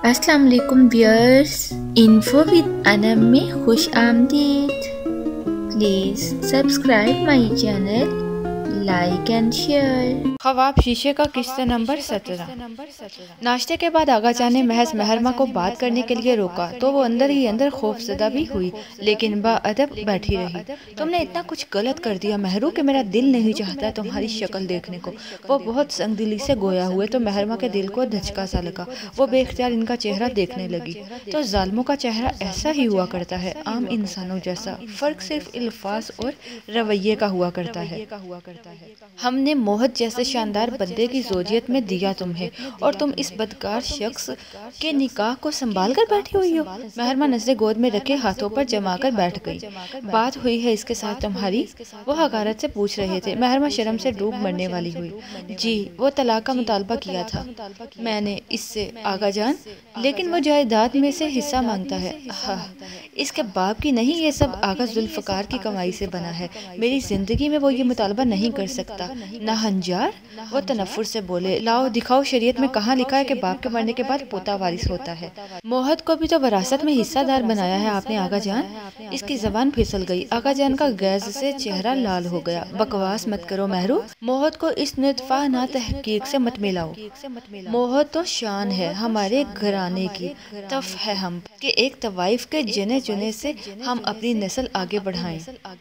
अस्सलाम वालेकुम viewers, info with Anam में खुश आमदीद। Please subscribe my channel, like and share. खवाब शीशे का किस्सा नंबर 17। नाश्ते के बाद आगा जान ने महज महरमा को बात करने के लिए रोका तो वो अंदर ही अंदर खौफजदा भी हुई, लेकिन बाअदब बैठी रही। तुमने इतना कुछ गलत कर दिया महरू कि मेरा दिल नहीं चाहता तुम्हारी शक्ल देखने को। वो बहुत संगदिली से गोया हुए तो महरमा के दिल को धचका सा लगा। वो बेख्तियार इनका चेहरा देखने लगी तो जालिमों का चेहरा ऐसा ही हुआ करता है, आम इंसानों जैसा। फर्क सिर्फ अल्फाज और रवैये का हुआ करता है। हमने मोहत जैसे शानदार बंदे की ज़ोजियत में दिया तुम्हें, और तुम इस बदकार शख्स के निकाह को संभाल कर बैठी हुई हो। महरमा नजरें गोद में रखे हाथों पर जमा कर बैठ गई। बात हुई है इसके साथ तुम्हारी? वो हकारत से पूछ रहे थे। महरमा शर्म से डूब मरने वाली हुई। जी, वो तलाक का मुतालबा किया था मैंने इससे आगा जान, लेकिन वो जायदाद में से हिस्सा मांगता है। हाँ, इसके बाप की नहीं, ये सब आगा जुल्फकार की कमाई से बना है। मेरी जिंदगी में वो ये मुतालबा नहीं कर सकता। ना हंजार, वो तनफुर से बोले। लाओ दिखाओ, शरीयत में कहाँ लिखा है कि बाप के मरने के बाद पोता वारिस होता है? मोहत को भी तो वरासत में हिस्सादार बनाया है आपने आगा जान। इसकी जबान फिसल गई। आगा जान का गैस से चेहरा लाल हो गया। बकवास मत करो महरू, मोहत को इस नितफा ना तहकीक से मत मिलाओ। मोहत तो शान है हमारे घराने की। तफ है हम कि एक तवाइफ के जने चुने से हम अपनी नस्ल आगे बढ़ाएं।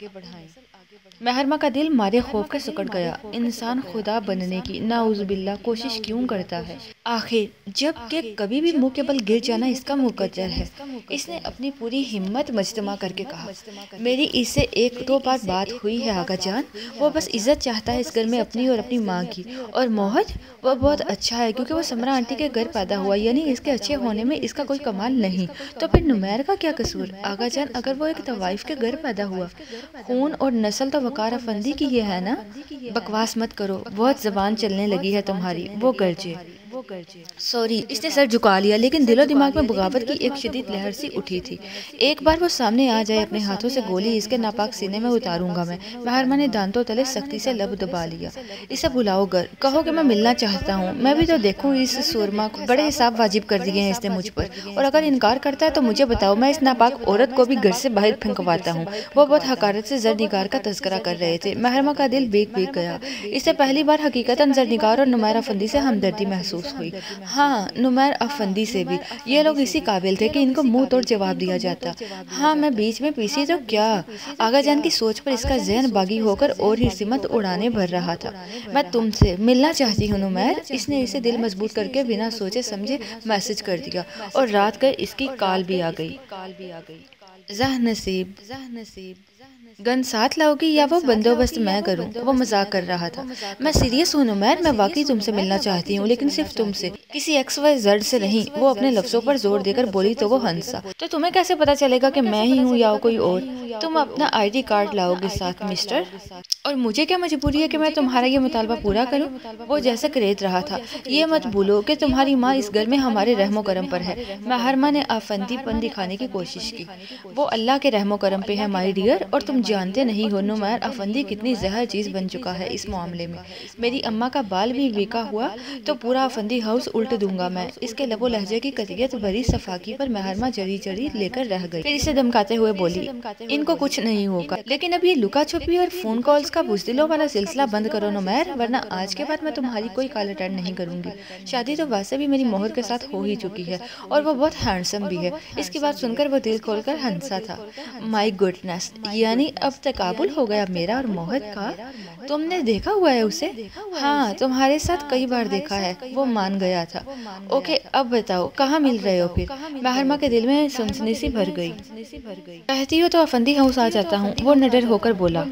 महरमा का दिल मारे खौफ के सिकुड़ गया। इंसान खुदा बनने की नाउज़ुबिल्लाह कोशिश क्यों करता है? आखिर जब के कभी भी मुंह के बल गिर जाना इसका मुकद्दर है। इसने अपनी पूरी हिम्मत मजतमा करके कहा, मेरी इससे एक दो बार बात हुई है आगा जान। वो बस इज्जत चाहता है इस घर में अपनी और अपनी माँ की। और मोहत, वो बहुत अच्छा है क्योंकि वो समरा आंटी के घर पैदा हुआ, यानी इसके अच्छे होने में इसका कोई कमाल नहीं। तो फिर नुमैर का क्या कसूर? आगा जान, अगर वो एक तवाइफ के घर पैदा हुआ, खून और नस्ल तो वकार अफंदी की ये है ना। बकवास मत करो, बहुत जबान चलने लगी है तुम्हारी। वो गर्जे। सॉरी, इसने सर झुका लिया, लेकिन दिलो दिमाग में बगावत की एक शदीद लहर सी उठी थी। एक बार वो सामने आ जाए, अपने हाथों से गोली इसके नापाक सीने में उतारूंगा मैं। महरमा ने दांतों तले सख्ती से लब दबा लिया। इसे बुलाओ घर, कहो कि मैं मिलना चाहता हूँ। मैं भी तो देखूँ इस सुरमा को। बड़े हिसाब वाजिब कर दिए हैं इसने मुझ पर, और अगर इनकार करता है तो मुझे बताओ, मैं इस नापाक औरत को भी घर से बाहर फेंकवाता हूँ। वो बहुत हकारत से जरनिगार का तस्करा कर रहे थे। महरमा का दिल बेक गया। इससे पहली बार हकीकतन जरनिगार और नुमैर अफंदी से हमदर्दी महसूस हुई। हाँ, नुमैर अफंदी से भी। ये लोग इसी काबिल थे कि इनको मुंह तोड़ जवाब दिया जाता। हाँ, मैं बीच में पीसी तो क्या? आगा जान की सोच पर इसका जहन बागी होकर और ही सिमत उड़ाने भर रहा था। मैं तुमसे मिलना चाहती हूँ नुमैर। इसने इसे दिल मजबूत करके बिना सोचे समझे मैसेज कर दिया, और रात गए इसकी काल भी आ गई। ज़ह नसीब गन साथ लाओगी या वो बंदोबस्त मैं करूं? वो मजाक कर रहा था। मैं सीरियस हूं नुमैर, मैं वाकई तुमसे मिलना चाहती हूं, लेकिन सिर्फ तुमसे, किसी XYZ से नहीं। वो अपने लफ्जों पर जोर देकर बोली तो वो हंसा। तो तुम्हें कैसे पता चलेगा कि मैं ही हूँ या कोई और? तुम अपना ID कार्ड लाओगे साथ मिस्टर? और मुझे क्या मजबूरी है कि मैं तुम्हारा ये मुतालबा पूरा करूं? वो जैसे करेद रहा था। ये मत भूलो कि तुम्हारी माँ इस घर में हमारे रहमो करम पर है। महरमा ने अफंदीपन दिखाने की कोशिश की। वो अल्लाह के रहमो करम पे है माय डियर, और तुम जानते नहीं हो नुमैर अफंदी कितनी जहर चीज बन चुका है इस मामले में। मेरी अम्मा का बाल भी बेका हुआ तो पूरा अफंदी हाउस उल्ट दूंगा मैं। इसके लबो लहजे की कतियत भरी सफाकी पर महरमा जरी जरी लेकर रह गई। फिर इसे धमकाते हुए बोली, इनको कुछ नहीं होगा, लेकिन अब ये लुका छुपी और फोन कॉल्स का बुज़दिलों वाला सिलसिला बंद करो नुमैर, वरना आज के बाद मैं तुम्हारी कोई कॉल अटेंड नहीं करूंगी। शादी तो वैसे भी मेरी मोहर के साथ हो ही चुकी है, और वो बहुत हैंडसम भी है। इसकी बात सुनकर वो दिल खोलकर हंसा था। माय गुडनेस, यानी अब तकाबुल हो गया मेरा और मोहत का? तुमने देखा हुआ है उसे? हाँ, तुम्हारे साथ कई बार देखा है। वो मान गया था। ओके, अब बताओ कहाँ मिल रहे हो फिर? महरमा के दिल में सनसनी सी भर गई। कहती हो तो अफंदी हाउस आ जाता हूँ, वो निडर होकर बोला।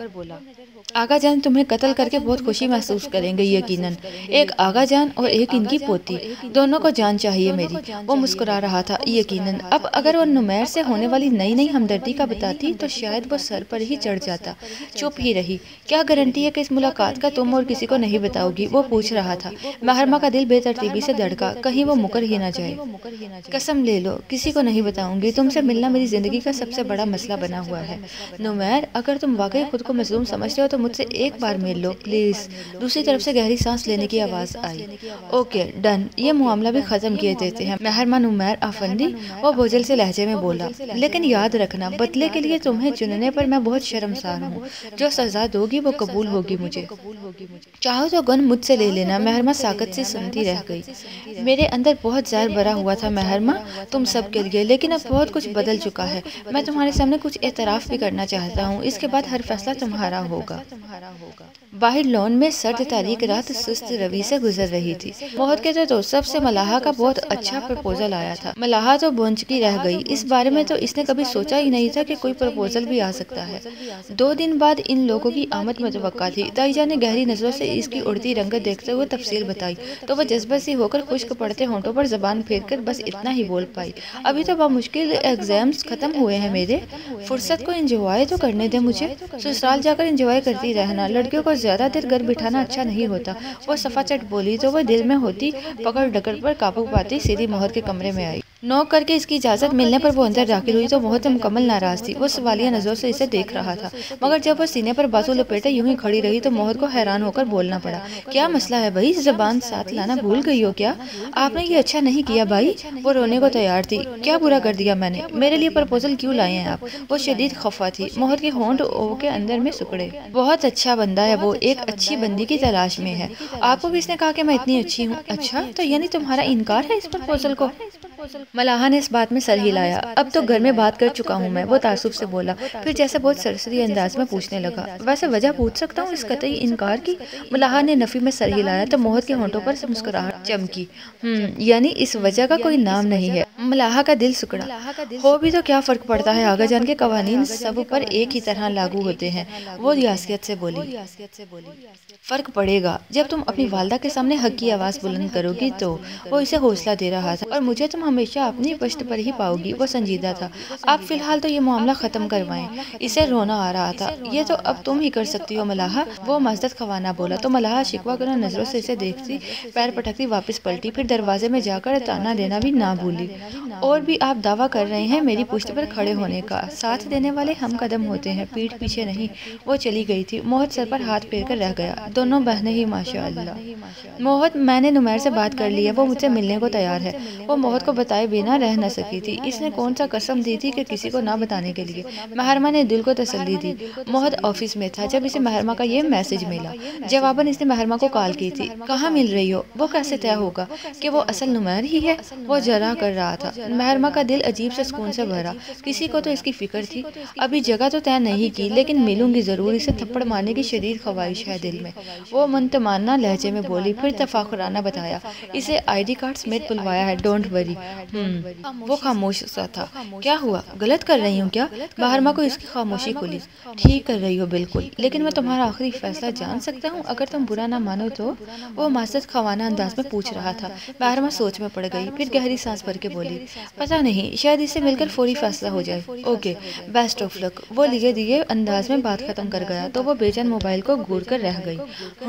आगा जान तुम्हें कत्ल करके बहुत खुशी महसूस करेंगे यकीनन। एक आगा जान और एक इनकी पोती, दोनों को जान चाहिए मेरी। वो मुस्कुरा रहा था। यकीनन अब अगर वो नुमैर से होने वाली नई नई हमदर्दी का बताती तो शायद वो سر پر ہی چڑھ جاتا۔ چپ ہی رہی۔ کیا گارنٹی ہے کہ اس ملاقات کا تم اور کسی کو نہیں بتاؤ گی؟ وہ پوچھ رہا تھا۔ محرمہ کا دل بے ترتیبی سے دھڑکا، کہیں وہ مکر ہی نہ جائے۔ قسم لے لو کسی کو نہیں بتاؤں گی، تم سے ملنا میری زندگی کا سب سے بڑا مسئلہ بنا ہوا ہے۔ نمیر اگر تم واقعی خود کو مظلوم سمجھتے ہو تو مجھ سے ایک بار مل لو پلیز۔ دوسری طرف سے گہری سانس لینے کی آواز آئی۔ اوکے ڈن، یہ معاملہ بھی ختم کیے دیتے ہیں محرمہ نمیر افندی، وہ بوجھل سے لہجے میں بولا، لیکن یاد رکھنا بدلے کے لیے تمہیں چننے پر میں بہت شرمسار ہوں۔ جو سزا دوگی وہ قبول ہوگی مجھے۔ چاہو تو گن مجھ سے لے لینا۔ محرمہ ساکت سے سنتی رہ گئی۔ میرے اندر بہت زہر بھرا ہوا تھا محرمہ تم سب کے لیے، لیکن اب بہت کچھ بدل چکا ہے۔ میں تمہارے سامنے کچھ اعتراف بھی کرنا چاہتا ہوں، اس کے بعد ہر فیصلہ تمہارا ہوگا۔ باہر لون میں سرد تاریک رات سست روی سے گزر رہی تھی۔ موہت کے تو سب سے ملاحہ کا بہت اچھا پرپوزل آیا تھا۔ ملاحہ تو بونچکی رہ گئی، اس بارے میں تو اس نے کبھی سوچا ہی نہیں تھا کہ کوئی پرپوزل بھی آ سکتا ہے۔ 2 دن بعد ان لوگوں کی آمد متوقع تھی۔ تائی جان نے گہری نظروں سے اس کی اڑتی رنگت دیکھتے ہوئے تفصیل بتائی تو وہ جذبہ سی ہو کر خشک پڑتے ہونٹوں پر زبان پھیر کر بس اتنا ہی بول پائی، ابھی تو بمشکل ایگزامز ختم ہوئے ہیں میرے، فرصت کو انجوائے تو کرنے دے مجھے۔ سسرال جا کر انجوائے کرتی رہنا، لڑکیوں کو زیادہ دیر گھر بٹھانا اچھا نہیں ہوتا۔ وہ صفا چٹ بولی تو وہ دل میں ہوتی پکڑ ڈکڑ پر قابو پاتی سیدھی موہت کے کمرے میں آئی۔ نوک کر کے اس کی اجازت ملنے پر وہ اندر داخل ہوئی تو موہت مکمل ناراض تھی۔ وہ سوالیہ نظروں سے اسے دیکھ رہا تھا، مگر جب وہ سینے پر بازو لپیٹے یوں ہی کھڑی رہی تو موہت کو حیران ہو کر بولنا پڑا۔ کیا مسئلہ ہے بھائی؟ زبان ساتھ لانا بھول گئی ہو کیا؟ آپ نے یہ اچھا نہیں کیا بھائی۔ وہ رونے کو تیار تھی۔ کیا برا کر دیا میں نے؟ میرے لیے پرپوزل کیوں لائے ہیں آپ؟ وہ شدید خفا تھی۔ موہت کے ہونٹ او کے اندر میں سکڑے۔ بہت اچھا بندہ ہے وہ، ایک اچھی بندی کی تلاش میں ہے۔ آپ کو کس نے کہا کہ میں اتنی اچھی ہوں؟ اچھا تو یعنی تمہارا انکار ہے اس پرپوزل کو؟ ملاحہ نے اس بات میں سر ہلایا۔ اب تو گھر میں بات کر چکا ہوں میں، وہ تعصب سے بولا، پھر جیسے بہت سرسری انداز میں پوچھنے لگا، ویسے وجہ پوچھ سکتا ہوں اس قطعی انکار کی؟ ملاحہ نے نفی میں سر ہلایا تو موہت کے ہونٹوں پر سے مسکراہٹ چمکی۔ یعنی اس وجہ کا کوئی نام نہیں ہے۔ ملاحہ کا دل سکڑا۔ ہو بھی تو کیا فرق پڑتا ہے، آگا جان کے قوانین سب پر ایک ہی طرح لاگو ہوتے ہیں، وہ ریاسیت سے بولی۔ فرق پڑے گا جب تم اپنی والدہ کے سامنے حق کی آواز بلند کرو گی تو۔ وہ اسے حوصلہ دے رہا تھا، اور مجھے تم ہمیشہ اپنی پشت پر ہی پاؤ گی۔ وہ سنجیدہ تھا۔ آپ فی الحال تو یہ معاملہ ختم کروائیں۔ اسے رونا آ رہا تھا۔ یہ تو اب تم ہی کر سکتی ہو ملاحہ، وہ مزدت خوانہ بولا تو ملاحہ شکوہ کنہ نظروں سے اسے دیکھتی پیر پٹکتی واپس پلٹی، پھر دروازے میں جا کر تانا دینا بھی نہ بھولی۔ اور بھی آپ دعویٰ کر رہے ہیں میری پشت پر کھڑے ہونے کا؟ ساتھ دینے والے ہم قدم ہوتے ہیں، پیٹھ پیچھے نہیں۔ وہ چلی گئی تھی۔ موہت سر پر ہاتھ پھیر کر رہ گیا۔ دونوں بہنیں ہی ماشاءاللہ۔ موہت میں نے نمیر سے بات کر لی ہے، وہ مجھ سے ملنے کو تیار ہے۔ وہ موہت کو بتائے بنا رہ نہ سکی تھی۔ اس نے کون سا قسم دی تھی کہ کسی کو نہ بتانے کے لیے؟ محرمہ نے دل کو تسلی دی۔ موہت آفس میں تھا جب اسے محرمہ کا یہ میسج ملا۔ جواباً اس نے محرمہ کو کال کی تھی۔ کہاں مل رہی ہو؟ وہ کیسے طے ہوگا کہ وہ اصل نمیر ہی ہے؟ وہ جرا کر رہا تھا۔ محرمہ کا دل عجیب سے سکون سے بھرا۔ کسی کو تو اس کی فکر تھی۔ ابھی جگہ تو طے نہیں کی، لیکن ملوں گی ضرور۔ اسے تھپڑ مارنے کی شدید خواہش ہے دل میں، وہ منتمانہ لہجے میں بولی، پھر تفاخرانہ بتایا، اسے آئی ڈی کارڈ سمیت بلوایا ہے، ڈونٹ وری۔ وہ خاموش سا تھا۔ کیا ہوا؟ غلط کر رہی ہوں کیا؟ محرمہ کو اس کی خاموشی کھلی۔ ٹھیک کر رہی ہو بالکل، لیکن میں تمہارا آخری فیصلہ جان سکتا ہوں؟ اگر تم برا نہ مانو تو؟ وہ معذرت خوانہ انداز میں پوچھ رہا تھا۔ محرمہ سوچ میں پڑ گئی، پھر گہری سانس بھر کے بولی، پتہ نہیں، شاید اس سے مل کر فوری فیصلہ ہو جائے۔ Okay best of luck. وہ لیے دیے انداز میں بات ختم کر گیا تو وہ بے چین موبائل کو گھور کر رہ گئی۔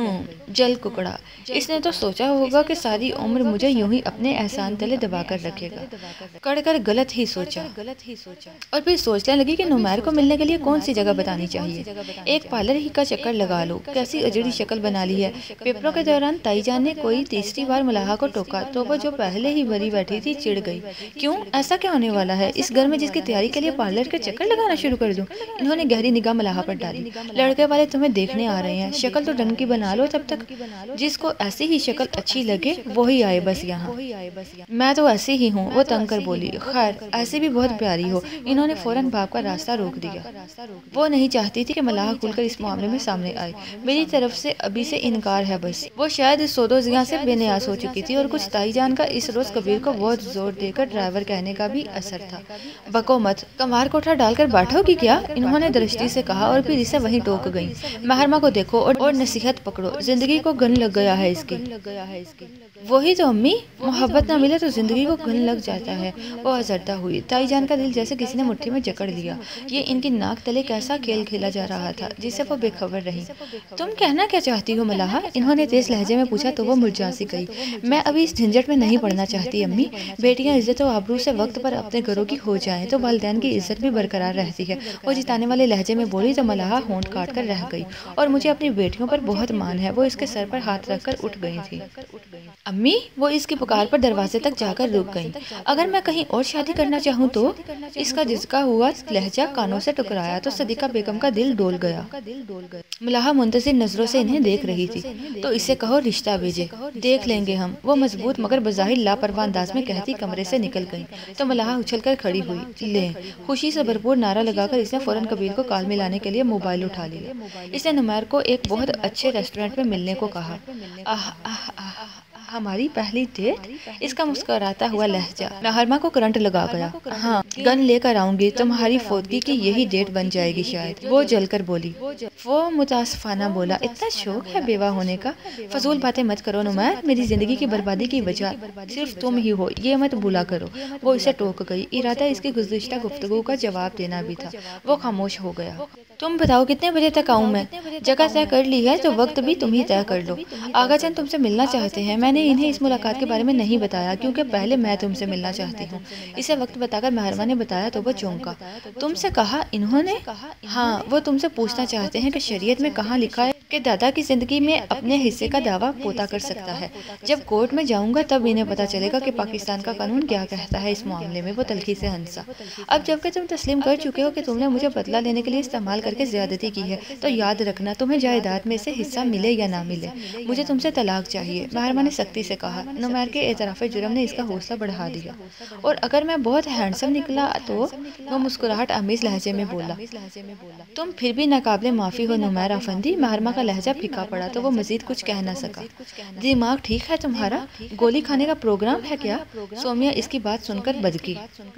جل ککڑا، اس نے تو سوچا ہوگا کہ ساری عمر مجھے یوں ہی اپنے احسان تلے دبا کر رکھے گا۔ کڑ کر غلط ہی سوچا، اور پھر سوچنے لگی کہ نمیر کو ملنے کے لیے کون سی جگہ بتانی چاہیے۔ ایک پارلر ہی کا چکر لگا لو۔ کیسی اجڑی شکل بنا لی ہے۔ پیپروں کے دوران تائی جان نے کوئی تیسری بار ملاحہ کو ٹوکا تو وہ جو پہلے ہی بھری بیٹھی تھی چڑ گئی۔ کیوں؟ ایسا کیا ہونے والا ہے اس گھر میں جس کی تیاری کے لیے پارلر کے چکر لگانا شروع کر دوں؟ انہوں نے گہری نگاہ ملاحہ پر ڈالی۔ لڑکے والے تمہیں دیکھنے آ رہے ہیں، شکل تو ڈنگ کی بنا لو تب تک۔ جس کو ایسی ہی شکل اچھی لگے وہی آئے بس یہاں۔ میں تو ایسی ہی ہوں، وہ تنگ کر بولی۔ خیر ایسی بھی بہت پیاری ہو۔ انہوں نے فوراً باپ کا راستہ روک دیا۔ وہ نہیں چاہتی تھی کہ ملاحہ کھل کر اس معاملے میں سامنے آئے۔ میری طرف سے ابھی سے انکار ہے بس۔ وہ شاید سودو زیاں سے بے نیاز ہو چکی تھی، اور کچھ تائی جان کا اس روز کبیر کو بہت زور دے کر ڈرائیور کہنے کا بھی اثر تھا۔ بکو مت، کمار کوٹھا ڈال کر بیٹھو گی کیا؟ انہوں نے درشٹی سے کہا، اور پھر اسے وہیں ٹوک گئی۔ محرمہ کو دیکھو اور نصیحت پکڑو، زندگی کو گن لگ گیا ہے اس کی۔ وہی تو امی، محبت نہ ملے تو زندگی کو گن لگ جاتا ہے۔ وہ آزردہ ہوئی۔ تائی جان کا دل جیسے کسی نے مٹھی میں جکڑ لیا۔ یہ ان کی ناک تلے کیسا کھیل کھیلا جا رہا تھا جس سے وہ بے خبر رہی۔ تم کہنا کیا چاہتی ہو ملاحہ؟ انہوں نے تیز لہجے میں پوچھا تو وہ مرجھا سی گئی۔ میں ابھی اس جھنجٹ میں نہیں پڑنا چاہتی امی۔ بیٹیاں عزت و آبرو سے وقت پر اپنے گھروں کی ہو جائیں تو والدین کی عزت بھی برقرار رہتی ہے۔ وہ جتانے والے لہجے میں بولی تو ملاحہ ہونٹ کاٹ کر رہ گئی۔ اور مجھے اپنی بیٹیوں پر بہت مان ہے۔ وہ اس کے سر پر ہاتھ رکھ کر اٹھ گئی تھی۔ امی، وہ اس کی پکار پر دروازے تک جا کر رک گئیں۔ اگر میں کہیں اور شادی کرنا چاہوں تو؟ اس کا جھسکا ہوا لہجہ کانوں سے ٹکرایا تو صدیقہ بیگم کا دل ڈول گیا۔ ملاحہ منتظر نظروں سے انہیں دیکھ رہی تھی۔ تو اسے کہو رشتہ بھیجے، دیکھ لیں گے ہم، وہ مضبوط مگر بظاہر لاپرواہ انداز میں کہتی کمرے سے نکل گئی۔ تو ملاحہ اچھل کر کھڑی ہوئی۔ لیں، خوشی سے بھرپور نعرہ لگا کر اس نے فوراً کبیر کو کال میں لانے کے لیے موبائل اٹھا لیا۔ اس نے نمیر کو ایک بہت اچھے ریسٹورنٹ میں ملنے کو کہا۔ ہماری پہلی ڈیٹ؟ اس کا مسکراتا ہوا لہجہ محرمہ کو کرنٹ لگا گیا۔ ہاں، گن لے کر آؤں گی، تمہاری فوتگی کی یہی ڈیٹ بن جائے گی شاید، وہ جل کر بولی۔ وہ متاسفانہ بولا، اتنا شوق ہے بیوہ ہونے کا؟ فضول باتیں مت کرو نمیر، میری زندگی کی بربادی کی وجہ صرف تم ہی ہو، یہ مت بھولا کرو۔ وہ اسے ٹوک گئی۔ ارادہ اس کی گزشتہ گفتگو کا جواب دینا بھی تھا۔ وہ خاموش ہو گیا۔ تم بتاؤ کتنے بجے تک آؤں میں؟ جگہ طے کر لی ہے تو وقت بھی تم ہی طے کر لو۔ آغا جان تم سے ملنا چاہتے ہیں۔ میں نے انہیں اس ملاقات کے بارے میں نہیں بتایا کیونکہ پہلے میں تم سے ملنا چاہتی ہوں۔ اسے وقت بتا کر محرمہ نے بتایا تو وہ چونکا۔ تم سے کہا انہوں نے؟ ہاں، وہ تم سے پوچھنا چاہتے ہیں کہ شریعت میں کہاں لکھا ہے کہ دادا کی زندگی میں اپنے حصے کا دعویٰ پوتا کر سکتا ہے۔ جب کورٹ میں جاؤں گا تب انہیں پتا چلے گا کہ پاکستان کا قانون کیا کہتا ہے اس معاملے میں۔ وہ تلخی سے ہنسا۔ اب جبکہ تم تسلیم کر چکے ہو کہ تم نے مجھے بدلہ لینے کے لیے استعمال کر کے زیادتی کی ہے تو یاد رکھنا تمہیں جائیداد میں سے حصہ ملے یا نہ ملے، مجھے تم سے طلاق چاہیے، محرمہ نے سختی سے کہا۔ نمیر کے اعتراف جرم نے اس کا حوصلہ بڑھا دیا۔ اور اگر میں بہت ہینڈسم نکلا تو؟ وہ مسکراہٹ آمیز لہجے میں بولا۔ تم پھر بھی ناقابل معافی ہو نمیر افندی۔ محرمہ کا لہجہ پھیکا پڑا تو وہ مزید کچھ کہہ نہ سکا۔ دماغ ٹھیک ہے تمہارا؟ گولی کھانے کا پروگرام ہے کیا؟ سومیہ اس کی بات سن کر بدکی۔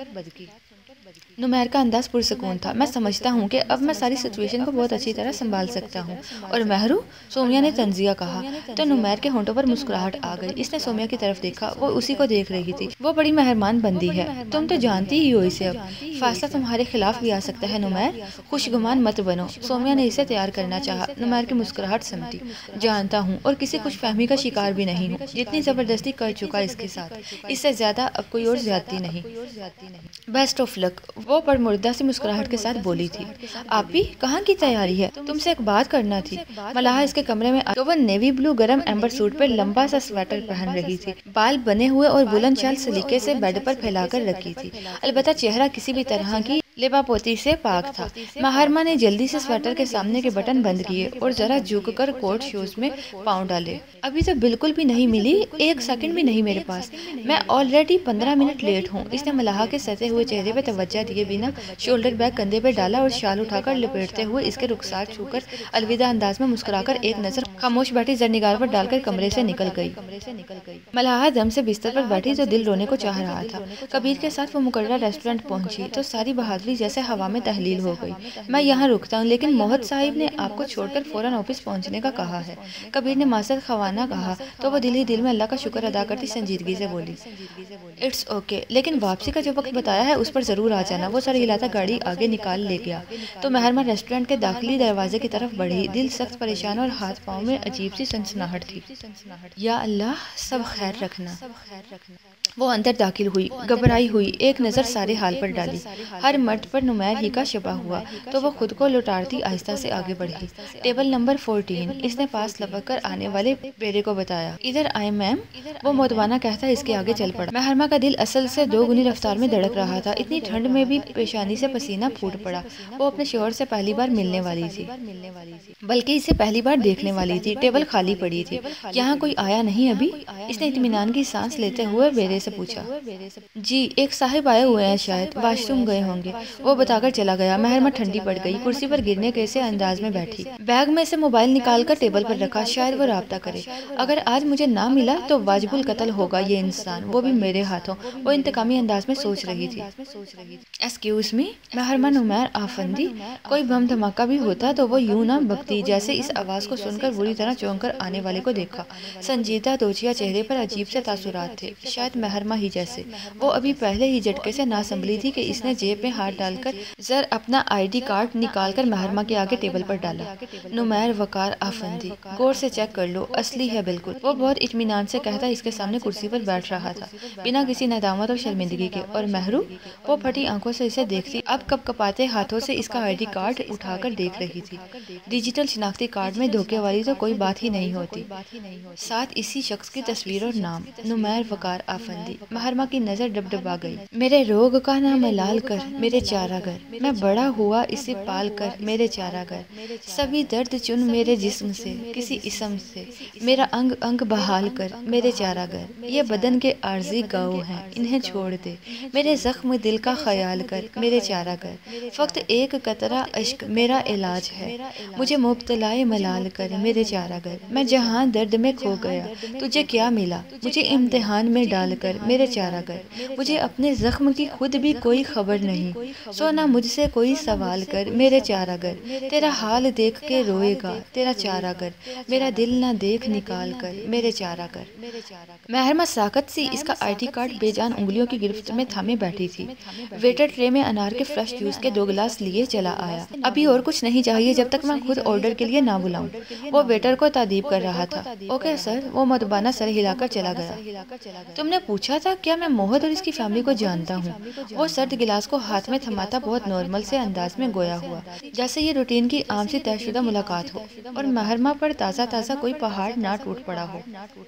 نمیر کا انداز پرسکون تھا۔ میں سمجھتا ہوں کہ اب میں ساری سچویشن کو بہت اچھی طرح سنبھال سکتا ہوں۔ اور مہرو؟ سومیہ نے تنزیہ کہا تو نمیر کے ہونٹوں پر مسکراہٹ آ گئی۔ اس نے سومیہ کی طرف دیکھا، وہ اسی کو دیکھ رہی تھی۔ وہ بڑی مہربان بندی ہے، تم تو جانتی ہی ہو اسے۔ اب فیصلہ تمہارے خلاف بھی آ سکتا ہے نمیر، خوشگمان مت بنو۔ سومیہ نے اسے تیار کرنا چاہا۔ نمیر کی مسکراہٹ سمٹی۔ جانتا ہوں اور کسی کچھ فہمی کا شکار بھی نہیں ہوں، جتنی زبردستی کر چکا اس کے ساتھ، اس سے زیادہ اب کوئی اور زیادتی نہیں۔ بیسٹ آف لک، وہ پرمردہ سی مسکراہٹ کے ساتھ بولی تھی۔ آپ بھی کہاں کی تیاری ہے؟ تم سے ایک بات کرنا تھی۔ ملاحہ اس کے کمرے میں تو وہ نیوی بلو گرم ایمبر سوٹ پر لمبا سا سویٹر پہن رہی تھی، بال بنے ہوئے اور بلند شال سلیقے سے بیڈ پر پھیلا کر رکھی تھی، البتہ چہرہ کسی بھی طرح کی لبا پوتی سے پاک تھا۔ محرمہ نے جلدی سے سویٹر کے سامنے کے بٹن بند کیے اور ذرا جھک کر کوٹ شوز میں پاؤں ڈالے۔ ابھی تو بالکل بھی نہیں ملی، ایک سیکنڈ بھی نہیں میرے پاس، میں آلریڈی 15 منٹ لیٹ ہوں۔ اس نے ملاحہ کے ستے ہوئے چہرے پہ توجہ دیے بنا شولڈر بیگ کندھے پہ ڈالا اور شال اٹھا کر لپیٹتے ہوئے اس کے رخسار چھو کر الوداع انداز میں مسکرا کر ایک نظر خاموش بیٹھی زرنگار پر ڈال کر کمرے سے نکل گئی۔ ملاحہ دم سے بستر پر بیٹھی تو دل رونے کو چاہ رہا تھا۔ کبیر کے ساتھ وہ مقررہ ریسٹورنٹ پہنچی تو ساری بہادری جیسے ہوا میں تحلیل ہو گئی۔ میں یہاں رکتا ہوں لیکن موہت صاحب نے آپ کو چھوڑ کر فوراً آفس پہنچنے کا کہا ہے۔ کبیر نے معذرت خواہ کہا تو وہ دل ہی دل میں اللہ کا شکر ادا کرتی سنجیدگی سے بولی، اٹس اوکے، لیکن واپسی کا جو وقت بتایا ہے اس پر ضرور آ جانا۔ وہ سر ہلاتا گاڑی آگے نکال لے گیا تو محرمہ ریسٹورنٹ کے داخلی دروازے کی طرف بڑھی۔ دل سخت پریشان اور ہاتھ پاؤں میں عجیب سی سنسناہٹ تھی۔ یا اللہ، سب خیر رکھنا۔ وہ اندر داخل ہوئی، گھبرائی ہوئی، ایک نظر سارے حال پر ڈالی۔ ہر مرد پر نمیر ہی کا شبہ ہوا تو وہ خود کو لٹارتی آہستہ سے آگے بڑھی۔ ٹیبل نمبر 14، اس نے پاس لپک کر آنے والے بیڑے کو بتایا۔ ادھر آئے میم، وہ مودبانہ کہتا اس کے آگے چل پڑا۔ محرمہ کا دل اصل سے 2 گنی رفتار میں دھڑک رہا تھا۔ اتنی ٹھنڈ میں بھی پیشانی سے پسینہ پھوٹ پڑا۔ وہ اپنے شوہر سے پہلی بار ملنے والی تھی، بلکہ اسے پہلی بار دیکھنے والی تھی۔ ٹیبل خالی پڑی تھی۔ یہاں کوئی آیا نہیں ابھی؟ اس نے اطمینان کی سانس لیتے ہوئے بیڑے سے پوچھا۔ جی، ایک صاحب آئے ہوئے ہیں، شاید واش روم گئے ہوں گے۔ वो बताकर चला गया। महरमा ठंडी पड़ गई, कुर्सी पर गिरने के से अंदाज में बैठी, बैग में से मोबाइल निकाल कर टेबल पर रखा, शायद वो राब्ता करे। अगर आज मुझे ना मिला तो वाजिबुल कत्ल होगा ये इंसान, वो भी मेरे हाथों, वो इंतकामी अंदाज में सोच रही थी। एक्सक्यूज मी, महरमा नुमैर आफंदी, कोई बम धमाका भी होता तो वो यूं ना बकती जैसे इस आवाज को सुनकर बुरी तरह चौंक कर आने वाले को देखा। संजीदा दोचिया चेहरे पर अजीब से तासुरात थे, शायद महरमा ही जैसे। वो अभी पहले ही झटके से ना संभली थी कि इसने जेब में हाथ डालकर जर अपना ID कार्ड निकालकर महरमा के आगे टेबल पर डाला। नुमैर वकार आफंदी, गौर से चेक कर लो, असली है बिल्कुल, वो बहुत इत्मीनान से कहता इसके सामने कुर्सी पर बैठ रहा था, बिना किसी नदामत और शर्मिंदगी के। और महरू, वो फटी आंखों से इसे देखती, अब कप कपाते हाथों से इसका ID कार्ड उठाकर देख रही थी। डिजिटल शिनाख्ती कार्ड में धोखे वाली तो कोई बात ही नहीं होती, साथ इसी शख्स की तस्वीर और नाम, नुमैर वकार आफंदी। महरमा की नजर डबडबा गई। मेरे रोग का नाम लाल कर मेरे चारागर, मैं बड़ा हुआ इसे पाल कर मेरे चारागर, सभी दर्द चुन मेरे जिस्म से किसी इसम से, मेरा अंग अंग बहाल कर मेरे चारागर, ये बदन के आर्जी गाँव हैं इन्हें छोड़ दे, मेरे जख्म दिल का ख्याल कर मेरे चारागर, फक्त एक कतरा अश्क मेरा इलाज है, मुझे मुब्तलाए मलाल कर मेरे चारागर, मैं जहाँ दर्द में खो गया तुझे क्या मिला, मुझे इम्तिहान में डालकर मेरे चारागर, मुझे अपने जख्म की खुद भी कोई खबर नहीं, सो ना मुझसे कोई सवाल कर मेरे चारागर, तेरा हाल देख के रोएगा तेरा चारागर, मेरा दिल ना देख निकाल कर मेरे चारागर। महरमा साकत सी इसका ID कार्ड बेजान उंगलियों की गिरफ्त में थामे बैठी थी। वेटर ट्रे में अनार के फ्रेश जूस के 2 गिलास लिए चला आया। अभी और कुछ नहीं चाहिए जब तक मैं खुद ऑर्डर के लिए ना बुलाऊं। वो वेटर को तादीब कर रहा था। ओके सर, वो मदबाना सर हिलाकर चला गया। तुमने पूछा था क्या मैं मोहद और इसकी फैमिली को जानता हूँ? वो सर्द गिलास को हाथ में थमाता बहुत नॉर्मल से अंदाज में गोया हुआ, जैसे ये रूटीन की आम सी तयशुदा मुलाकात हो और महरमा पर ताज़ा ताज़ा कोई पहाड़ ना टूट पड़ा हो।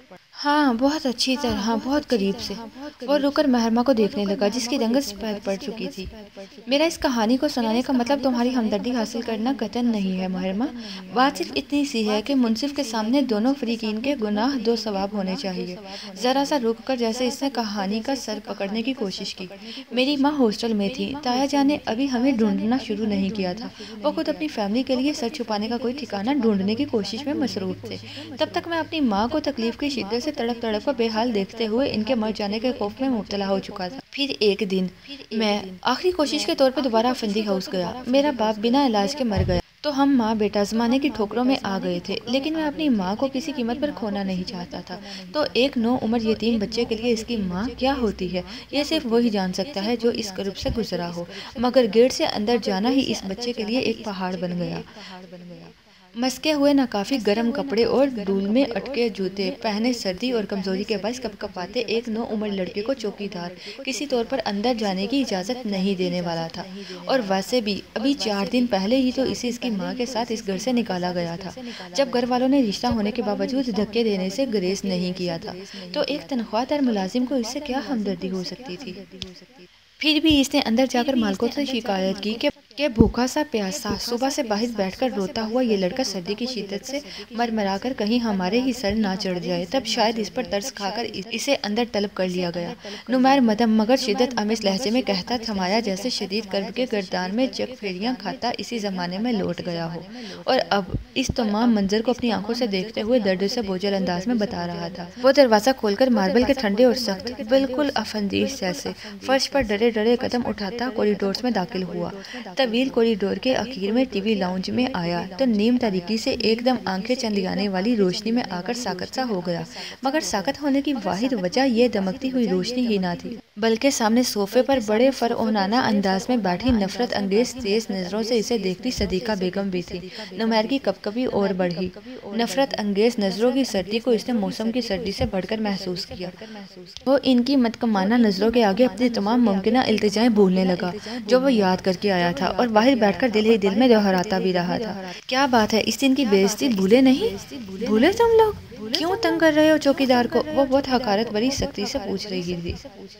हाँ, बहुत अच्छी तरह, बहुत करीब से। वो रुकर महरमा को देखने लगा जिसकी रंगत सफेद पड़ चुकी थी। मेरा इस कहानी को सुनाने का मतलब तुम्हारी हमदर्दी हासिल करना कतन नहीं है महरमा, बात सिर्फ इतनी सी है कि मुंसिफ के सामने दोनों फरीकीन के गुनाह दो सवाब होने चाहिए। जरा सा रुक कर जैसे इसने कहानी का सर पकड़ने की कोशिश की। मेरी माँ हॉस्टल में थी, ताया जान ने अभी हमें ढूंढना शुरू नहीं किया था। वो खुद अपनी फैमिली के लिए सर छुपाने का कोई ठिकाना ढूंढने की कोशिश में मसरूफ थे। तब तक मैं अपनी माँ को तकलीफ की शिद्दत से तड़प तड़प को बेहाल देखते हुए इनके मर जाने के खौफ में मुब्तला हो चुका था। फिर एक दिन मैं आखिरी कोशिश के तौर पर दोबारा फंदी हाउस गया। मेरा बाप बिना इलाज के मर गया तो हम माँ बेटा ज़माने की ठोकरों में आ गए थे, लेकिन मैं अपनी माँ को किसी कीमत पर खोना नहीं चाहता था। तो एक 9 उम्र यतीम बच्चे के लिए इसकी माँ क्या होती है ये सिर्फ वही जान सकता है जो इस कर्ब से गुजरा हो। मगर गेट से अंदर जाना ही इस बच्चे के लिए एक पहाड़ बन गया। मस्के हुए ना काफ़ी गर्म कपड़े और धूल में अटके जूते पहने, सर्दी और कमजोरी के बायस कपकपाते एक 9 उम्र लड़के को चौकीदार किसी तौर पर अंदर जाने की इजाज़त नहीं देने वाला था। और वैसे भी अभी 4 दिन पहले ही तो इसे इसकी माँ के साथ इस घर से निकाला गया था, जब घर वालों ने रिश्ता होने के बावजूद धक्के देने से गुरेज नहीं किया था। तो एक तनख्वाहदार मुलाजिम को इससे क्या हमदर्दी हो सकती थी? फिर भी इसने अंदर जाकर मालकों से शिकायत की कि भूखा सा प्यासा सुबह से बाहर बैठकर रोता हुआ ये लड़का सर्दी की शिद्दत से मरमरा कर कहीं हमारे ही सर ना चढ़ जाए। तब शायद इस पर तरस खाकर इसे अंदर तलब कर लिया गया। नुमैर मदम मगर शिद्दत अमीज लहजे में कहता थमाया जैसे शदीद कर्ब के गर्दान में जग फेरियां खाता इसी जमाने में लौट गया हो, और अब इस तमाम मंजर को अपनी आंखों से देखते हुए दर्द से बोझल अंदाज में बता रहा था। वो दरवाजा खोलकर मार्बल के ठंडे और सख्त बिल्कुल अफंदीश जैसे फर्श पर डरे डरे कदम उठाता कॉरिडोर्स में दाखिल हुआ। तवील कॉरिडोर के आखिर में टीवी लाउंज में आया तो नीम तारीकी से एकदम आंखें चंदियाने वाली रोशनी में आकर साकत सा हो गया। मगर साकत होने की वाहिद वजह ये दमकती हुई रोशनी ही ना थी, बल्कि सामने सोफे पर बड़े फरओनाना अंदाज में बैठी नफरत अंगेज तेज नजरों से इसे देखती सदीका बेगम भी थी। नुमैर की कभी और बढ़ी। नफरत अंगेज नजरों की सर्दी को इसने मौसम की सर्दी से बढ़कर महसूस किया। वो इनकी मतकमाना नजरों के आगे अपनी तमाम मुमकिन इल्तिजाएं भूलने लगा जो वो याद करके आया था, और बाहर बैठकर दिल ही दिल में दोहराता भी रहा था। क्या बात है, इस दिन की बेइज्जती भूले नहीं? भूले तुम लोग? क्यों तंग कर रहे हो चौकीदार को? वो बहुत हकारत भरी सख्ती से पूछ रही थी।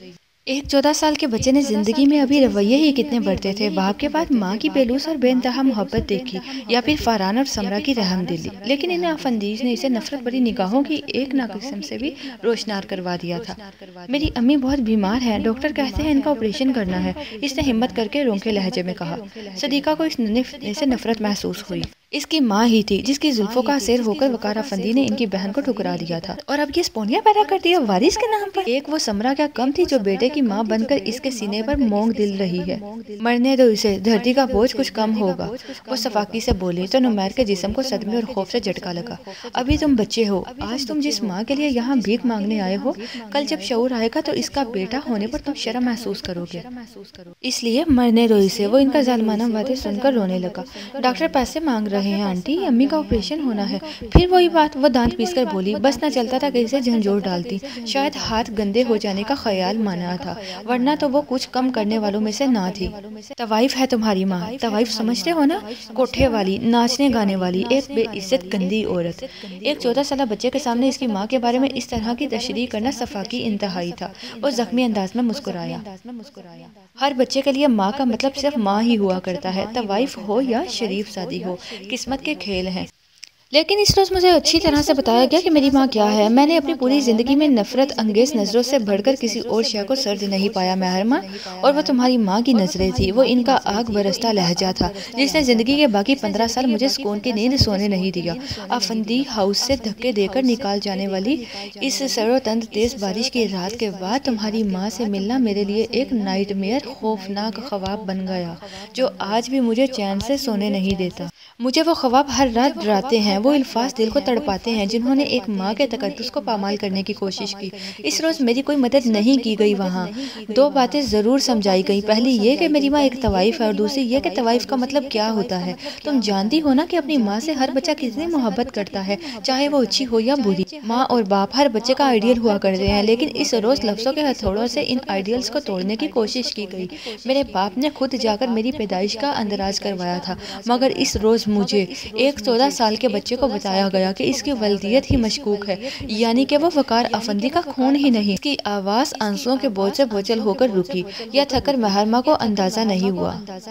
ایک 14 سال کے بچے نے زندگی میں ابھی رویے ہی کتنے بڑھتے تھے، باپ کے بعد ماں کی بیلوس اور بے انتہا محبت دیکھی، یا پھر فاران اور سمرہ کی رحم دلی، لیکن ان افندیز نے اسے نفرت بری نگاہوں کی ایک ناقسم سے بھی روشنار کروا دیا تھا۔ میری امی بہت بیمار ہیں، ڈاکٹر کہتے ہیں ان کا آپریشن کرنا ہے، اس نے ہمت کر کے رونقے لہجے میں کہا۔ صدیقہ کو اس سے نفرت محسوس ہوئی۔ اس کی ماں ہی تھی جس کی زلفوں کا اثر ہو کر وقار افندی نے ان کی بہن کو ٹھکرا دیا تھا، اور اب یہ اسپونیا پیدا کر دیا وارث کے نام پر۔ ایک وہ سمرہ کیا کم تھی جو بیٹے کی ماں بن کر اس کے سینے پر مونگ دل رہی ہے۔ مرنے دو اسے، دھرتی کا بوجھ کچھ کم ہوگا، وہ صفاقی سے بولی تو نمیر کے جسم کو صدمے اور خوف سے جھٹکا لگا۔ ابھی تم بچے ہو، آج تم جس ماں کے لیے یہاں بھیک مانگنے آئے ہو، کل جب شعور آئے گا تو اس کا بیٹا ہونے پر تم شرم محسوس کرو گے، اس لیے مرنے دو اسے۔ وہ ان کا ظالمانہ باتیں سن کر رونے لگا۔ ڈاکٹر پیسے مانگ رہے ہیں آنٹی، امی کا آپریشن ہونا ہے۔ پھر وہی بات، وہ دانت پیس کر بولی۔ بس نہ چلتا تھا کہ اسے جھنجھوڑ ڈالتی، شاید ہاتھ گندے ہو جانے کا خیال مانا تھا، ورنہ تو وہ کچھ کم کرنے والوں میں سے نہ تھی۔ طوائف ہے تمہاری ماں، طوائف سمجھتے ہو نا، کوٹھے والی، ناچنے گانے والی، ایک بے عزت گندی عورت۔ ایک 14 سالہ بچے کے سامنے اس کی ماں کے بارے میں اس طرح کی تشریح کرنا صفاقی انتہائی تھا۔ وہ زخمی انداز میں مسکرایا۔ ہر بچے کے لیے ماں کا مطلب صرف ماں ہی ہوا کرتا ہے، طوائف ہو یا شریف زادی ہو، قسمت کے کھیل ہیں۔ لیکن اس روز مجھے اچھی طرح سے بتایا گیا کہ میری ماں کیا ہے۔ میں نے اپنی پوری زندگی میں نفرت انگیز نظروں سے بڑھ کر کسی اور شے کو سرد نہیں پایا محرمہ، اور وہ تمہاری ماں کی نظریں تھی، وہ ان کا آگ برستا لہجہ تھا جس نے زندگی کے باقی 15 سال مجھے سکون کی نیند سونے نہیں دیا۔ افندی ہاؤس سے دھکے دے کر نکال جانے والی اس سر و تند تیز بارش کی رات کے بعد تمہاری ماں سے ملنا میرے لیے ایک نائٹ میئر، خوفناک خواب بن گیا جو آج بھی مجھے چین سے سونے نہیں دیتا۔ مجھے وہ خواب ہر رات ڈراتے ہیں، وہ الفاظ دل کو تڑپاتے ہیں جنہوں نے ایک ماں کے تقدس کو پامال کرنے کی کوشش کی۔ اس روز میری کوئی مدد نہیں کی گئی۔ وہاں 2 باتیں ضرور سمجھائی گئی، پہلی یہ کہ میری ماں ایک طوائف ہے، اور دوسری یہ کہ طوائف کا مطلب کیا ہوتا ہے۔ تم جانتی ہو نا کہ اپنی ماں سے ہر بچہ کتنی محبت کرتا ہے، چاہے وہ اچھی ہو یا بری۔ ماں اور باپ ہر بچے کا آئیڈیل ہوا کرتے ہیں، لیکن اس روز لفظوں کے ہتھوڑوں سے ان آئیڈیلز کو توڑنے کی کوشش کی گئی۔ میرے باپ نے خود جا کر میری پیدائش کا اندراج کروایا تھا، مگر اس روز مجھے ایک 14 سال کے بچے کو بتایا گیا کہ اس کی ولدیت ہی مشکوک ہے، یعنی کہ وہ وقار افندی کا خون ہی نہیں۔ اس کی آواز آنسوؤں کے بوجھ سے بوجھل ہو کر رکی، یا تھک کر محرمہ کو اندازہ نہیں ہوا۔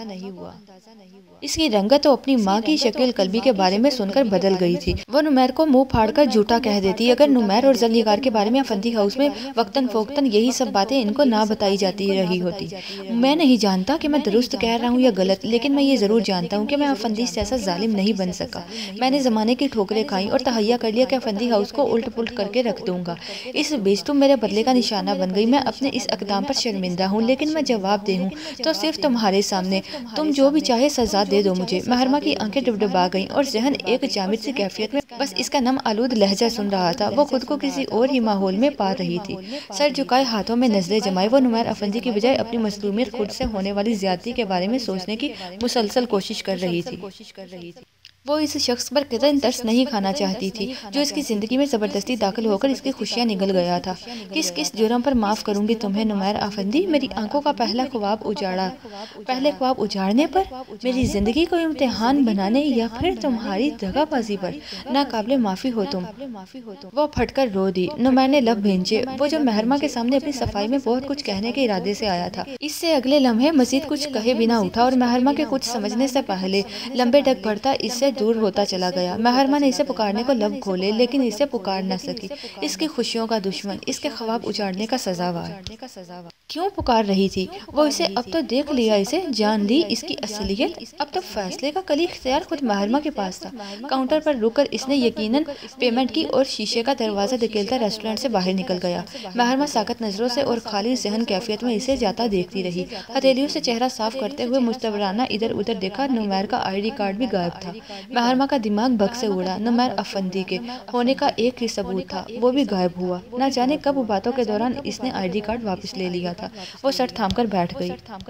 اس کی رنگت تو اپنی ماں کی شکل قلبی کے بارے میں سن کر بدل گئی تھی۔ وہ نمیر کو منہ پھاڑ کر جھوٹا کہہ دیتی اگر نمیر اور ذوالفقار کے بارے میں افندی ہاؤس میں وقتاً فوقتاً یہی سب باتیں ان کو نہ بتائی جاتی رہی ہوتی۔ میں نہیں جانتا کہ میں درست کہہ رہا ہوں یا غلط، لیکن میں یہ ضرور جانتا ہوں کہ میں افندی جیسا ظالم نہیں بن سکا۔ میں نے زمانے کی ٹھوکریں کھائیں اور تہیا کر لیا کہ افندی ہاؤس کو الٹ پلٹ کر کے رکھ دوں گا۔ اس بیچ تم میرے بدلے کا نشانہ بن گئی۔ میں اپنے اس اقدام پر شرمندہ ہوں، لیکن میں جواب دے ہوں تو صرف تمہارے سامنے۔ تم جو بھی چاہے سزا دے دو مجھے۔ محرمہ کی آنکھیں ڈبڈبا گئیں اور ذہن ایک جامد سی کیفیت میں بس اس کا نم آلود لہجہ سن رہا تھا۔ وہ خود کو کسی اور ہی ماحول میں پا رہی تھی۔ سر جھکائے، ہاتھوں میں نظریں جمائے، وہ نمیر افندی کی بجائے اپنی مظلومیت، خود سے ہونے والی زیادتی کے بارے میں سوچنے کی مسلسل کوشش کر رہی تھی۔ وہ اس شخص پر قطعاً ترس نہیں کھانا چاہتی تھی جو اس کی زندگی میں زبردستی داخل ہو کر اس کی خوشیاں نگل گیا تھا۔ کس کس جرم پر معاف کروں گی تمہیں نمیر افندی؟ میری آنکھوں کا پہلا خواب اجاڑا، پہلے خواب اجاڑنے پر، میری زندگی کو امتحان بنانے، یا پھر تمہاری دغا بازی پر؟ ناقابل معافی ہو تم۔ وہ پھٹ کر رو دی۔ نمیر نے لب بھینچے، وہ جو محرمہ کے سامنے اپنی صفائی میں بہت کچھ کہنے کے ارادے سے آیا تھا، اس سے اگلے لمحے مزید کچھ کہے بنا اٹھا اور محرمہ کے کچھ سمجھنے سے پہلے لمبے ڈگ بڑھتا اس سے دور ہوتا چلا گیا۔ محرمہ نے اسے پکارنے کو لب کھولے، لیکن اسے پکار نہ سکی۔ اس کی خوشیوں کا دشمن، اس کے خواب اجاڑنے کا سزاوار۔ کیوں پکار رہی تھی وہ اسے؟ اب تو دیکھ لیا اسے، جان لی اس کی اصلیت۔ اب تو فیصلے کا کلی اختیار خود محرمہ کے پاس تھا۔ کاؤنٹر پر رک کر اس نے یقیناً پیمنٹ کی اور شیشے کا دروازہ دھکیلتا ریسٹورنٹ سے باہر نکل گیا۔ محرمہ ساکت نظروں سے اور خالی ذہن کیفیت میں اسے جاتا دیکھتی رہی۔ ہتھیلیوں سے چہرہ صاف کرتے ہوئے مستورانہ ادھر ادھر دیکھا۔ نمیر کا آئی ڈی کارڈ بھی غائب تھا۔ محرمہ کا دماغ بگ سے اڑا۔ نمیر افندی کے ہونے کا ایک ہی ثبوت تھا، وہ بھی غائب ہوا۔ نہ جانے کب باتوں کے دوران اس نے آئی ڈی کارڈ واپس لے لیا تھا۔ وہ سر تھام کر بیٹھ گئی۔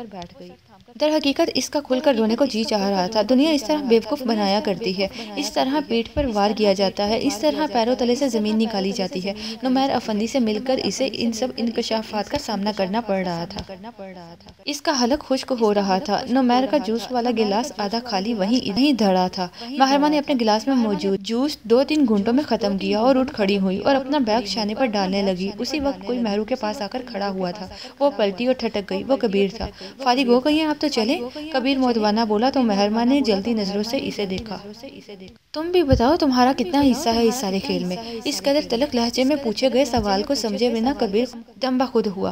در حقیقت اس کا کھل کر رونے کو جی چاہ رہا تھا۔ دنیا اس طرح بیوقوف بنایا کرتی ہے، اس طرح پیٹھ پر وار کیا جاتا ہے، اس طرح پیروں تلے سے زمین نکالی جاتی ہے۔ نمیر افندی سے مل کر اسے ان سب انکشافات کا سامنا کرنا پڑ رہا تھا۔ اس کا حلق خشک ہو رہا تھا۔ نمیر کا جوس والا گلاس آدھا خالی وہیں دھڑا تھا۔ محرمہ نے اپنے گلاس میں موجود جوس 2-3 گھنٹوں میں ختم کیا اور اٹھ کھڑی ہوئی اور اپنا بیگ شانے پر ڈالنے لگی۔ اسی وقت کوئی مہرو کے پاس آ کر کھڑا ہوا تھا۔ وہ پلٹی اور ٹھٹک گئی۔ وہ کبیر تھا۔ فارغ ہو گئی ہیں آپ تو چلیں، کبیر مؤدبانہ بولا تو محرمہ نے جلدی نظروں سے اسے دیکھا۔ تم بھی بتاؤ تمہارا کتنا حصہ ہے اس سارے کھیل میں؟ اس قدر تلخ لہجے میں پوچھے گئے سوال کو سمجھے بنا کبیر دم بخود ہوا۔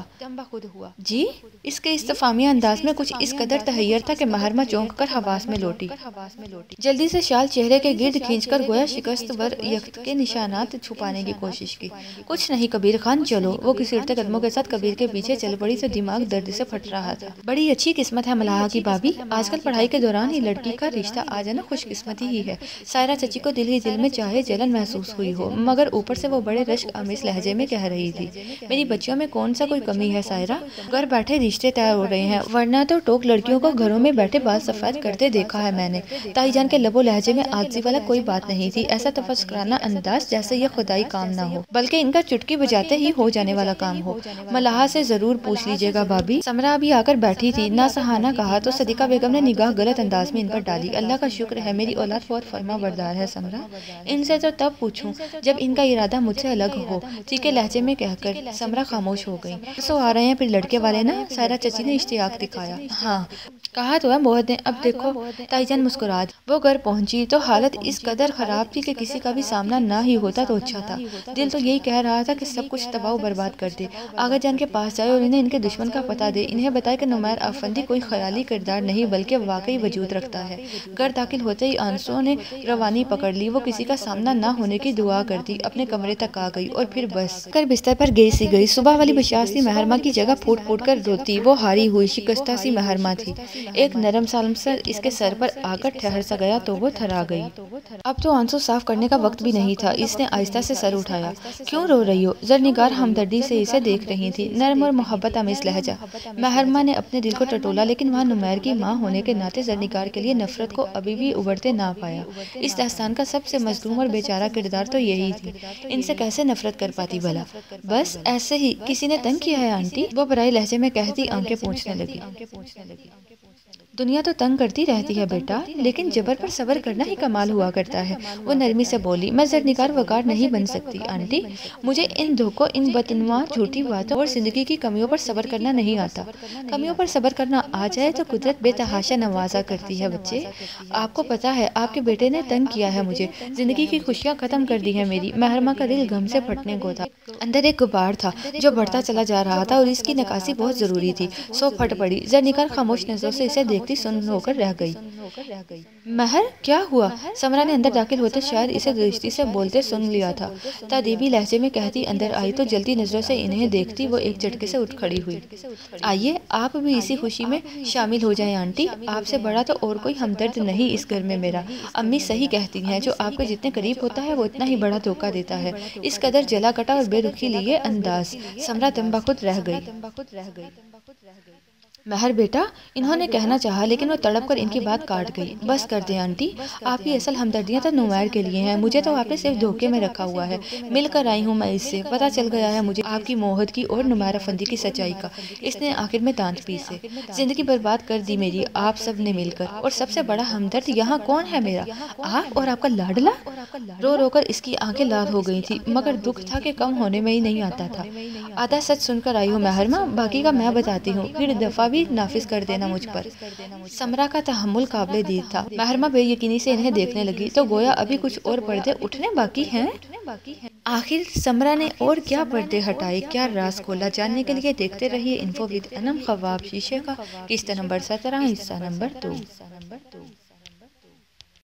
جی؟ اس کے استفہامیہ انداز میں کچھ اس قدر تحیر تھا کہ محرمہ چونک کر حواس میں لوٹی۔ جلدی سے شال چہرے کے گرد کھینچ کر گویا شکست ور یخت کے نشانات چھپانے کی کوشش کی۔ کچھ نہیں کبیر خان چلو۔ وہ گھسیٹتے قدموں کے ساتھ کبیر کے پیچھے چل پڑی تو دماغ درد سے پھٹ رہا تھا۔ بڑی اچھی قسمت ہے ملاحہ کی بابی، آج کل پڑھائی کے دوران ہی لڑکی کا رشتہ آ جانا خوش قسمتی ہی ہے۔ سائرہ چچی کو دل ہی دل میں چاہے جلن محسوس ہوئی ہو، مگر اوپر سے وہ بڑے رشک آمیز لہجے میں کہہ رہی تھی، میری بچیوں میں کون سا کوئی کمی ہے سائرہ؟ گھر بیٹھے رشتے طے ہو رہے ہیں، ورنہ تو ٹوک لڑکیوں کو گھروں میں بیٹھے بال سفید کرتے دیکھا ہے میں نے۔ تائی جان کے لب و لہجے میں عاجزی والا کوئی بات نہیں تھی، ایسا تفسکرانہ انداز جیسے یہ خدائی کام نہ ہو بلکہ ان کا چٹکی بجاتے ہی ہو جانے والا کام ہو۔ ملاحہ سے ضرور پوچھ لیجیے گا بابی۔ سمرہ ابھی آ کر بیٹھی تھی، ناصحانہ کہا تو صدیقہ بیگم نے نگاہ غلط انداز میں ان پر ڈالی۔ اللہ کا شکر ہے میری اولاد بہت فرما بردار ہے سمرہ، ان سے تو تب پوچھوں جب ان کا ارادہ مجھ سے الگ ہو، چیخے لہجے میں کہہ کر سمرہ خاموش ہو گئی۔ سو آ رہے ہیں پھر لڑکے والے نا؟ سائرہ چچی نے اشتیاق دکھایا۔ ہاں کہا تو ہے بہت نے، اب دیکھو۔ تائی جان مسکرا دی۔ وہ گھر پہنچی تو حالت اس قدر خراب تھی کہ کسی کا بھی سامنا نہ ہی ہوتا تو اچھا تھا۔ دل تو یہی کہہ رہا تھا کہ سب کچھ تباہ و برباد کر دے، آغا جان کے پاس جائے اور انہیں ان کے دشمن کا پتہ دے، انہیں بتائے کہ نمیر آفندی کوئی خیالی کردار نہیں بلکہ واقعی وجود رکھتا ہے۔ گھر داخل ہوتے ہی آنسوؤں نے روانی پکڑ لی۔ وہ کسی کا سامنا نہ ہونے کی دعا کرتی اپنے کمرے تک آ گئی اور پھر بس کر بستر پر گئی سی گئی۔ صبح والی بشاش سی محرمہ کی جگہ پھوٹ پھوٹ کر روتی وہ ہاری ہوئی شکستہ سی محرمہ تھی۔ ایک نرم سالم سر اس کے سر پر آ کر ٹھہر سا گیا تو وہ تھرا گئی۔ اب تو آنسو صاف کرنے کا وقت بھی نہیں تھا۔ اس نے آہستہ سے سر اٹھایا۔ کیوں رو رہی ہو؟ زرنگار ہمدردی سے اسے دیکھ رہی تھی۔ نرم اور محبت آمیز لہجہ۔ محرمہ نے اپنے دل کو ٹٹولا، لیکن وہاں نمیر کی ماں ہونے کے ناطے زرنگار کے لیے نفرت کو ابھی بھی ابھرتے نہ پایا۔ اس داستان کا سب سے مظلوم اور بیچارہ کردار تو یہی تھی، ان سے کیسے نفرت کر پاتی بھلا؟ بس ایسے ہی، کسی نے تنگ کیا ہے آنٹی؟ وہ برائے لہجے میں کہتی آنکھیں پوچھنے لگی۔ دنیا تو تنگ کرتی رہتی ہے بیٹا، لیکن جبر پر صبر کرنا ہی کمال ہوا کرتا ہے۔ وہ نرمی سے بولی، میں زرنگار وقار نہیں بن سکتی آنٹی، مجھے ان دھوکوں، ان بدعنوان جھوٹی باتوں اور زندگی کی کمیوں پر صبر کرنا نہیں آتا۔ کمیوں پر صبر کرنا آ جائے تو قدرت بے تحاشا نوازا کرتی ہے بچے۔ آپ کو پتا ہے آپ کے بیٹے نے تنگ کیا ہے مجھے، زندگی کی خوشیاں ختم کر دی ہے میری۔ محرمہ کا دل غم سے پھٹنے کو تھا۔ اندر ایک غبار تھا جو بڑھتا چلا جا رہا تھا اور اس کی نکاسی بہت ضروری تھی۔ سو پھٹ پڑی۔ زرنگار خاموش نظروں سے اسے دیکھتی سن ہو کر رہ گئی۔ مہر کیا ہوا؟ سمرہ نے اندر داخل ہوتے شاید اسے درستی سے بولتے سن لیا تھا۔ تادیبی لہجے میں کہتی اندر آئی تو جلتی نظروں سے انہیں دیکھتی وہ ایک جھٹکے سے اٹھ کھڑی ہوئی۔ آئیے آپ بھی اسی خوشی میں شامل ہو جائیں آنٹی، آپ سے بڑا تو اور کوئی ہمدرد نہیں اس گھر میں میرا۔ امی صحیح کہتی ہیں، جو آپ کے جتنے قریب ہوتا ہے وہ اتنا ہی بڑا دھوکہ دیتا ہے۔ اس قدر جلا کٹا اور بے رخی لیے انداز سمرہ دم بخود رہ گئی۔ مہر بیٹا، انہوں نے کہنا چاہا لیکن وہ تڑپ کر ان کی بات کاٹ گئی۔ بس کر دیں آنٹی، آپ کی اصل ہمدردیاں تو نمیر کے لیے ہیں، مجھے تو آپ نے صرف دھوکے میں رکھا ہوا ہے۔ مل کر آئی ہوں میں اس سے، پتہ چل گیا ہے مجھے آپ کی موہد کی اور نمیر افندی کی سچائی کا۔ اس نے آخر میں دانت پیسے۔ زندگی برباد کر دی میری آپ سب نے مل کر، اور سب سے بڑا ہمدرد یہاں کون ہے میرا؟ آپ اور آپ کا لاڈلا؟ رو رو کر اس کی آنکھیں لال ہو گئی تھی، مگر دکھ تھا کہ کم ہونے میں ہی نہیں آتا تھا۔ آدھا سچ سن کر آئی ہوں محرمہ، باقی کا میں بتاتی ہوں، پھر دفعہ بھی نافذ کر دینا مجھ پر۔ سمرہ کا تحمل قابل دید تھا۔ محرمہ بے یقینی سے انہیں دیکھنے لگی تو گویا ابھی کچھ اور پردے اٹھنے باقی ہیں۔ آخر سمرہ نے اور کیا پردے ہٹائے، کیا راز کھولا، جاننے کے لیے دیکھتے رہیے انفو ود انم خواب شیشے کا قسط نمبر 17 حصہ نمبر 2۔